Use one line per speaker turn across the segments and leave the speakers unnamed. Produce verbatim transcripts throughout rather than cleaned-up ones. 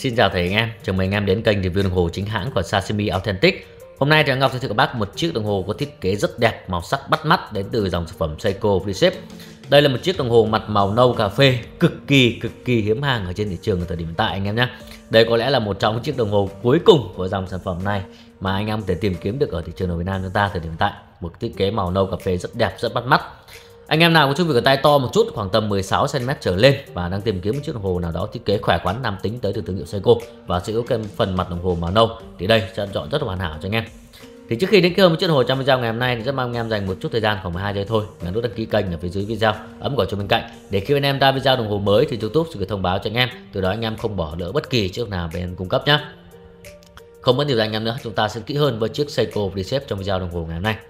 Xin chào thầy anh em, chào mừng anh em đến kênh review đồng hồ chính hãng của Sashimi Authentic. Hôm nay thì Ngọc sẽ cho các bác một chiếc đồng hồ có thiết kế rất đẹp, màu sắc bắt mắt đến từ dòng sản phẩm Seiko Precept. Đây là một chiếc đồng hồ mặt màu nâu cà phê cực kỳ cực kỳ hiếm hàng ở trên thị trường ở thời điểm hiện tại anh em nhé. Đây có lẽ là một trong những chiếc đồng hồ cuối cùng của dòng sản phẩm này mà anh em có thể tìm kiếm được ở thị trường ở Việt Nam chúng ta thời điểm hiện tại. Một thiết kế màu nâu cà phê rất đẹp, rất bắt mắt. Anh em nào có chút việc tay to một chút, khoảng tầm mười sáu xăng ti mét trở lên và đang tìm kiếm một chiếc đồng hồ nào đó thiết kế khỏe khoắn, nam tính tới từ thương hiệu Seiko và sở hữu cái phần mặt đồng hồ màu nâu thì đây sẽ chọn rất là hoàn hảo cho anh em. Thì trước khi đến cơ một chiếc đồng hồ trong video ngày hôm nay thì rất mong anh em dành một chút thời gian khoảng mười hai giây thôi, nhấn nút đăng ký kênh ở phía dưới video, ấn vào chuông bên cạnh để khi anh em ra video đồng hồ mới thì YouTube sẽ gửi thông báo cho anh em, từ đó anh em không bỏ lỡ bất kỳ chiếc nào bên cung cấp nhé. Không mất nhiều thời anh em nữa, chúng ta sẽ kỹ hơn với chiếc Seiko Precept trong video đồng hồ ngày hôm nay.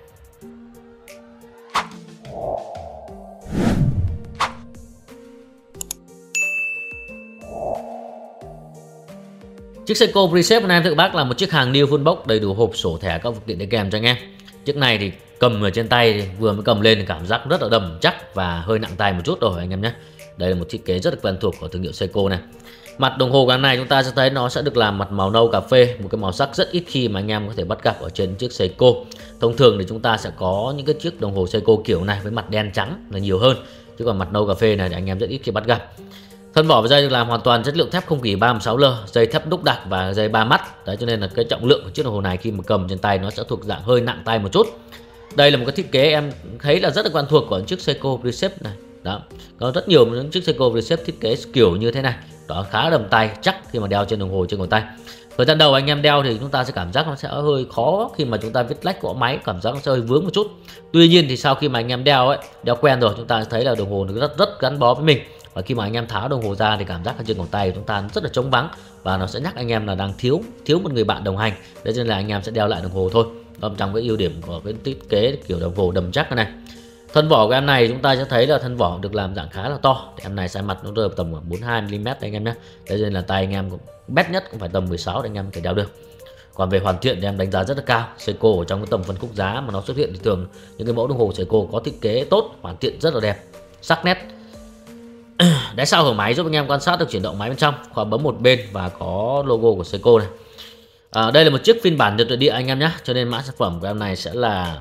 Chiếc Seiko Precept này thưa các bác là một chiếc hàng new full box, đầy đủ hộp sổ thẻ các phụ kiện đi kèm cho anh em. Chiếc này thì cầm ở trên tay vừa mới cầm lên thì cảm giác rất là đầm chắc và hơi nặng tay một chút rồi anh em nhé. Đây là một thiết kế rất là quen thuộc của thương hiệu Seiko này. Mặt đồng hồ cái này chúng ta sẽ thấy nó sẽ được làm mặt màu nâu cà phê, một cái màu sắc rất ít khi mà anh em có thể bắt gặp ở trên chiếc Seiko. Thông thường thì chúng ta sẽ có những cái chiếc đồng hồ Seiko kiểu này với mặt đen trắng là nhiều hơn, chứ còn mặt nâu cà phê này thì anh em rất ít khi bắt gặp. Thân vỏ và dây được làm hoàn toàn chất liệu thép không gỉ ba mươi sáu L, dây thép đúc đặc và dây ba mắt. Đấy cho nên là cái trọng lượng của chiếc đồng hồ này khi mà cầm trên tay nó sẽ thuộc dạng hơi nặng tay một chút. Đây là một cái thiết kế em thấy là rất là quen thuộc của chiếc Seiko Precept này. Đó, có rất nhiều những chiếc Seiko Precept thiết kế kiểu như thế này. Đó, khá đầm tay, chắc khi mà đeo trên đồng hồ trên cổ tay. Thời gian đầu anh em đeo thì chúng ta sẽ cảm giác nó sẽ hơi khó khi mà chúng ta viết lách gõ máy, cảm giác nó sẽ hơi vướng một chút. Tuy nhiên thì sau khi mà anh em đeo ấy, đeo quen rồi chúng ta sẽ thấy là đồng hồ nó rất rất gắn bó với mình. Và khi mà anh em tháo đồng hồ ra thì cảm giác ở trên cổ tay của chúng ta rất là trống vắng và nó sẽ nhắc anh em là đang thiếu thiếu một người bạn đồng hành. Đấy nên là anh em sẽ đeo lại đồng hồ thôi. Đó trong cái ưu điểm của cái thiết kế kiểu đồng hồ đầm chắc này. Thân vỏ của em này chúng ta sẽ thấy là thân vỏ được làm dạng khá là to. Thì em này size mặt nó rơi tầm khoảng bốn mươi hai mi li mét đấy anh em nhé. Đấy nên là tay anh em cũng bét nhất cũng phải tầm mười sáu để anh em có thể đeo được. Còn về hoàn thiện thì em đánh giá rất là cao. Seiko ở trong cái tầm phân khúc giá mà nó xuất hiện thì thường những cái mẫu đồng hồ Seiko có thiết kế tốt, hoàn thiện rất là đẹp, sắc nét. Đáy sau hở máy giúp anh em quan sát được chuyển động máy bên trong, khóa bấm một bên và có logo của Seiko này. À, đây là một chiếc phiên bản Nhật nội địa anh em nhé, cho nên mã sản phẩm của em này sẽ là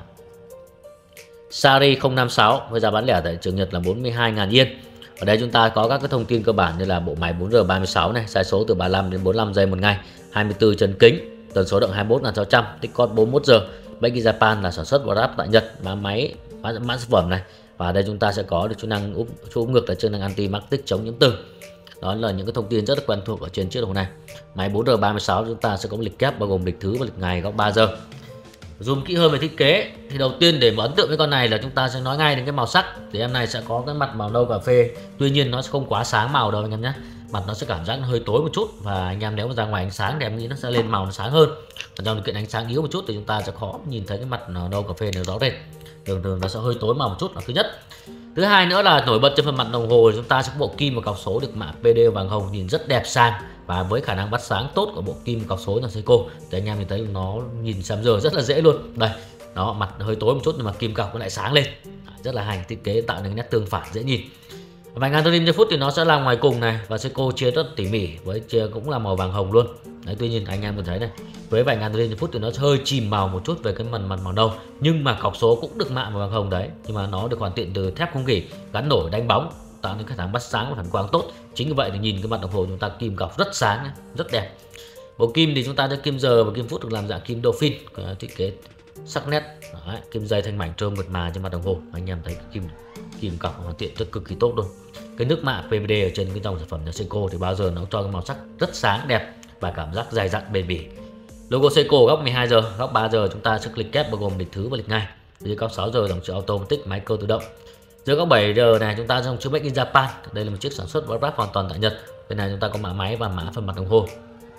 Sari không năm sáu với giá bán lẻ tại trường Nhật là bốn mươi hai nghìn yên. Ở đây chúng ta có các cái thông tin cơ bản như là bộ máy bốn R ba mươi sáu này, sai số từ ba mươi lăm đến bốn mươi lăm giây một ngày, hai mươi tư chân kính, tần số động hai mươi mốt nghìn sáu trăm, tích cóp bốn mươi mốt giờ. Made in Japan là sản xuất và ráp tại Nhật, mã máy mã, mã sản phẩm này. Và đây chúng ta sẽ có được chức năng úp úp ngược là chức năng anti magnetic chống nhiễm từ. Đó là những cái thông tin rất là quen thuộc ở trên chiếc đồng hồ này. Máy bốn R ba mươi sáu chúng ta sẽ có một lịch kép bao gồm lịch thứ và lịch ngày góc ba giờ. Zoom kỹ hơn về thiết kế thì đầu tiên để mà ấn tượng với con này là chúng ta sẽ nói ngay đến cái màu sắc. Thì em này sẽ có cái mặt màu nâu cà phê, tuy nhiên nó sẽ không quá sáng màu đâu anh em nhé. Mặt nó sẽ cảm giác hơi tối một chút và anh em nếu mà ra ngoài ánh sáng thì em nghĩ nó sẽ lên màu nó sáng hơn. Còn trong điều kiện ánh sáng yếu một chút thì chúng ta sẽ khó nhìn thấy cái mặt nâu cà phê này rõ rệt. Thường thường nó sẽ hơi tối màu một chút là thứ nhất. Thứ hai nữa là nổi bật trên phần mặt đồng hồ thì chúng ta sẽ có bộ kim và cọc số được mạ pê đê vàng hồng nhìn rất đẹp sang, và với khả năng bắt sáng tốt của bộ kim cọc số là Seiko thì anh em nhìn thấy nó nhìn xem giờ rất là dễ luôn. Đây, nó mặt hơi tối một chút nhưng mà kim cọc nó lại sáng lên, rất là hay, thiết kế tạo nên nét tương phản dễ nhìn. Vành Antonin giây phút thì nó sẽ là ngoài cùng này và Seiko chia rất tỉ mỉ với chia cũng là màu vàng hồng luôn. Đấy, tuy nhiên anh em có thấy này, với vành Antonin giây phút thì nó hơi chìm màu một chút về cái mặt mặt màu nâu, nhưng mà cọc số cũng được mạ màu vàng hồng đấy, nhưng mà nó được hoàn thiện từ thép không gỉ gắn nổi đánh bóng, tạo nên khả năng bắt sáng và phản quang tốt. Chính vì vậy thì nhìn cái mặt đồng hồ chúng ta kim cọc rất sáng, rất đẹp. Bộ kim thì chúng ta cho kim giờ và kim phút được làm dạng kim dolphin, thiết kế sắc nét. Đấy, kim dây thanh mảnh trơn mượt mà trên mặt đồng hồ, anh em thấy cái kim kim cọc hoàn thiện rất cực kỳ tốt luôn. Cái nước mạ pê vê đê ở trên cái dòng sản phẩm của Seiko thì bao giờ nó cho cái màu sắc rất sáng đẹp và cảm giác dày dặn bền bỉ. Logo Seiko góc mười hai giờ, góc ba giờ chúng ta sẽ lịch kép bao gồm lịch thứ và lịch ngày. Dưới góc sáu giờ dòng chữ automatic máy cơ tự động. Dưới góc bảy giờ này chúng ta dòng chữ Made in Japan. Đây là một chiếc sản xuất và ráp hoàn toàn tại Nhật. Bên này chúng ta có mã máy và mã phần mặt đồng hồ.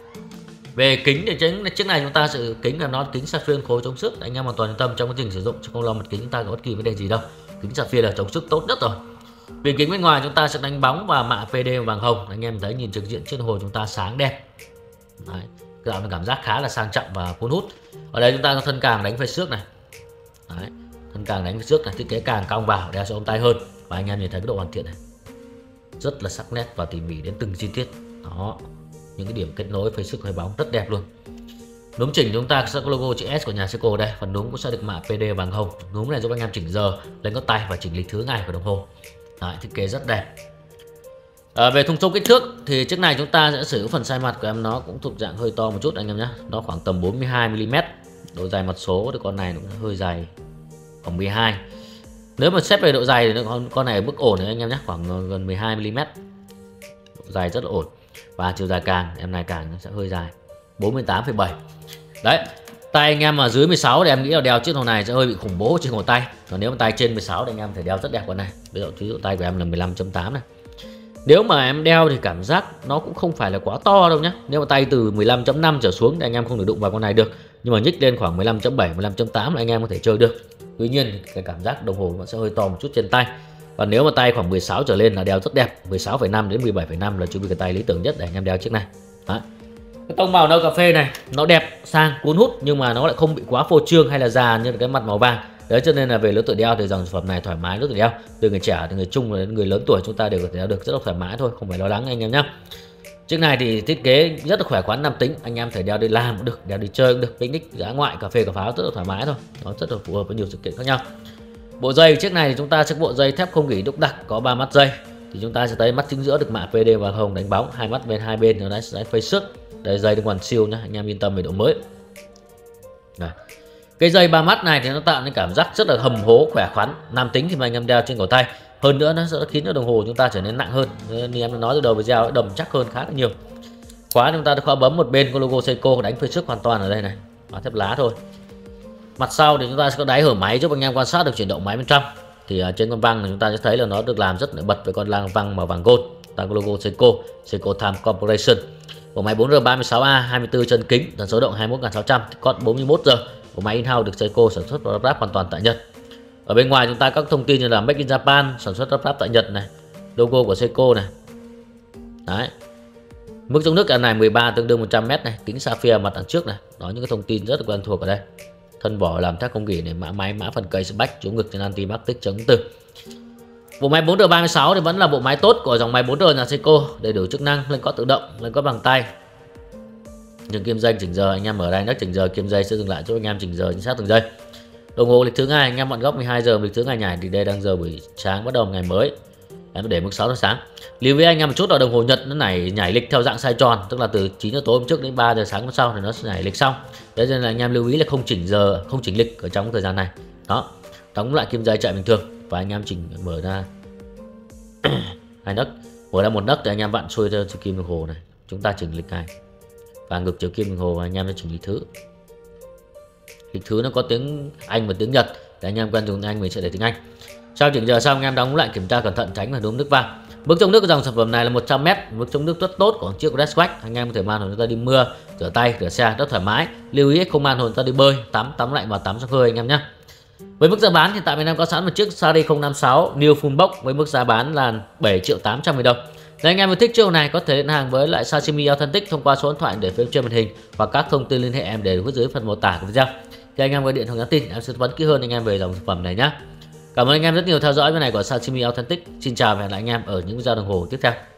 Về kính thì chính chiếc này chúng ta sự kính là nó kính sapphire khối chống xước, anh em hoàn toàn yên tâm trong quá trình sử dụng, chứ không lo mặt kính chúng ta có bất kỳ vấn đề gì đâu. Kính sapphire là chống xước tốt nhất rồi. Về kính bên ngoài chúng ta sẽ đánh bóng và mạ pê đê vàng hồng, anh em thấy nhìn trực diện chiếc đồng hồ chúng ta sáng đẹp. Đấy, tạo một cảm giác khá là sang trọng và cuốn hút. Ở đây chúng ta có thân càng đánh phơi xước này. Đấy, thân càng đánh phơi xước này, thiết kế càng cong vào đeo sẽ ôm tay hơn và anh em nhìn thấy cái độ hoàn thiện này rất là sắc nét và tỉ mỉ đến từng chi tiết. Đó, những cái điểm kết nối phơi sức hơi bóng rất đẹp luôn. Núm chỉnh chúng ta sẽ có logo chữ S của nhà Seiko đây, phần núm cũng sẽ được mạ pê đê vàng hồng. Núm này giúp anh em chỉnh giờ, lên gót tay và chỉnh lịch thứ ngày của đồng hồ. Đấy, thiết kế rất đẹp. À, về thùng số kích thước thì chiếc này chúng ta sẽ sử dụng phần sai mặt của em, nó cũng thuộc dạng hơi to một chút anh em nhé. Nó khoảng tầm bốn mươi hai mi li mét. Độ dài mặt số thì con này cũng hơi dài khoảng mười hai. Nếu mà xét về độ dài thì con con này mức ổn đấy anh em nhé, khoảng gần mười hai mi li mét. Độ dài rất là ổn. Và chiều dài càng em này càng nó sẽ hơi dài bốn mươi tám phẩy bảy. Đấy, tay anh em mà dưới mười sáu thì em nghĩ là đeo chiếc hồ này sẽ hơi bị khủng bố trên cổ tay. Còn nếu mà tay trên mười sáu thì anh em thể đeo rất đẹp con này. Ví dụ ví dụ tay của em là mười lăm chấm tám này. Nếu mà em đeo thì cảm giác nó cũng không phải là quá to đâu nhé. Nếu mà tay từ mười lăm chấm năm trở xuống thì anh em không được đụng vào con này được. Nhưng mà nhích lên khoảng mười lăm chấm bảy, mười lăm chấm tám là anh em có thể chơi được. Tuy nhiên cái cảm giác đồng hồ nó sẽ hơi to một chút trên tay. Và nếu mà tay khoảng mười sáu trở lên là đeo rất đẹp. Mười sáu phẩy năm đến mười bảy phẩy năm là chu vi cái tay lý tưởng nhất để anh em đeo chiếc này. Đó. Cái tông màu nâu cà phê này nó đẹp, sang, cuốn hút, nhưng mà nó lại không bị quá phô trương hay là già như cái mặt màu vàng. Đấy, cho nên là về lứa tuổi đeo thì dòng sản phẩm này thoải mái lứa tuổi đeo, từ người trẻ từ người trung đến người lớn tuổi chúng ta đều có thể đeo được rất là thoải mái thôi, không phải lo lắng anh em nhé. Chiếc này thì thiết kế rất là khỏe khoắn, nam tính, anh em thể đeo đi làm cũng được, đeo đi chơi cũng được, picnic, dã ngoại, cà phê cà pháo rất là thoải mái thôi, nó rất là phù hợp với nhiều sự kiện khác nhau. Bộ dây chiếc này thì chúng ta sẽ bộ dây thép không gỉ đúc đặc, có ba mắt dây, thì chúng ta sẽ thấy mắt chính giữa được mạ pê đê vàng hồng đánh bóng, hai mắt bên hai bên nó sẽ phơi sức. Đây, dây được hoàn siêu nhá, anh em yên tâm về độ mới. Này. Cái dây ba mắt này thì nó tạo nên cảm giác rất là hầm hố, khỏe khoắn, nam tính khi mà anh em đeo trên cổ tay. Hơn nữa nó sẽ khiến cho đồng hồ chúng ta trở nên nặng hơn. Như em nói từ đầu video, đầm chắc hơn khá là nhiều. Khóa chúng ta được khóa bấm một bên có logo Seiko đánh phơi sức hoàn toàn ở đây này, khóa thép lá thôi. Mặt sau thì chúng ta sẽ có đáy hở máy giúp anh em quan sát được chuyển động máy bên trong. Thì trên con văng này chúng ta sẽ thấy là nó được làm rất nổi bật với con lang văng màu vàng gold, ta có logo Seiko, Seiko Time Corporation. Bộ máy bốn R ba mươi sáu A, hai mươi tư chân kính, tần số động hai mươi mốt nghìn sáu trăm, code bốn mươi mốt giờ. Bộ máy in-house được Seiko sản xuất và lắp ráp hoàn toàn tại Nhật. Ở bên ngoài chúng ta có các thông tin như là Made in Japan, sản xuất lắp ráp tại Nhật này, logo của Seiko này. Đấy. Mức chống nước cái này mười ba tương đương một trăm mét này, kính sapphire mặt đằng trước này. Đó, những cái thông tin rất là quen thuộc ở đây. Thân vỏ làm thép không gỉ này, mã máy, mã phần case back, chống ngực trên anti martic chống từ. Bộ máy bốn R ba mươi sáu thì vẫn là bộ máy tốt của dòng máy bốn R nhà Seiko, đầy đủ chức năng, lên cót tự động, lên cót bằng tay. Những kim dây chỉnh giờ anh em ở đây nấc chỉnh giờ kim dây sẽ dừng lại cho anh em chỉnh giờ chính xác từng giây. Đồng hồ lịch thứ ngày anh em vặn góc mười hai giờ, lịch thứ ngày nhảy thì đây đang giờ buổi sáng bắt đầu ngày mới. Em để mức sáu giờ sáng. Lưu ý anh em một chút là đồng hồ Nhật nó này nhảy lịch theo dạng xoay tròn, tức là từ chín giờ tối hôm trước đến ba giờ sáng hôm sau thì nó sẽ nhảy lịch xong. Thế nên là anh em lưu ý là không chỉnh giờ, không chỉnh lịch ở trong thời gian này. Đó. Đóng lại kim dây chạy bình thường và anh em chỉnh mở ra hai nấc, mở ra một nấc thì anh em vặn xuôi theo kim đồng hồ này, chúng ta chỉnh lịch ngày. Và ngược chiều kim đồng hồ và anh em sẽ chỉnh lịch thứ. Lịch thứ nó có tiếng Anh và tiếng Nhật, để anh em quen dùng tiếng Anh mình sẽ để tiếng Anh. Sau chỉnh giờ xong anh em đóng lại kiểm tra cẩn thận tránh là đốm nước vàng. Mức chống nước của dòng sản phẩm này là một trăm mét, mức chống nước rất tốt của chiếc Redwax. Anh em có thể mang hồn chúng ta đi mưa, rửa tay, rửa xe rất thoải mái. Lưu ý không mang hồn chúng ta đi bơi, tắm tắm lạnh và tắm sông hơi anh em nhé. Với mức giá bán thì tại Việt Nam có sẵn một chiếc Sari không năm sáu New Full Box với mức giá bán là bảy triệu tám trăm nghìn đồng. Nếu anh em yêu thích chiếc này có thể liên hàng với lại Sashimi Authentic thông qua số điện thoại để phía trên màn hình hoặc các thông tin liên hệ em để phía dưới phần mô tả của video. Thì anh em gọi điện hoặc nhắn tin em sẽ tư vấn kỹ hơn anh em về dòng sản phẩm này nhé. Cảm ơn anh em rất nhiều theo dõi video này của Sashimi Authentic. Xin chào và hẹn gặp lại anh em ở những video đồng hồ tiếp theo.